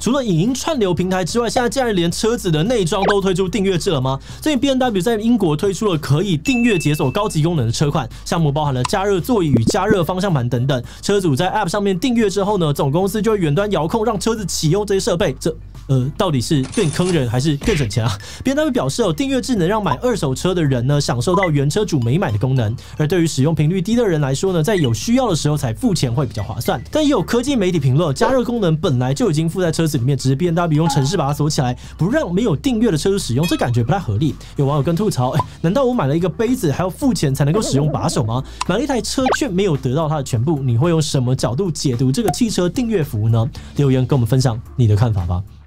除了影音串流平台之外，现在竟然连车子的内装都推出订阅制了吗？最近 BMW 在英国推出了可以订阅解锁高级功能的车款，项目包含了加热座椅与加热方向盘等等。车主在 App 上面订阅之后呢，总公司就会远端遥控让车子启用这些设备。到底是更坑人还是更省钱啊 ？BMW 表示订阅制能让买二手车的人呢享受到原车主没买的功能，而对于使用频率低的人来说呢，在有需要的时候才付钱会比较划算。但也有科技媒体评论，加热功能本来就已经附在车子里面，只是 BMW 用程式把它锁起来，不让没有订阅的车主使用，这感觉不太合理。有网友跟吐槽，难道我买了一个杯子还要付钱才能够使用把手吗？买了一台车却没有得到它的全部，你会用什么角度解读这个汽车订阅服务呢？留言跟我们分享你的看法吧。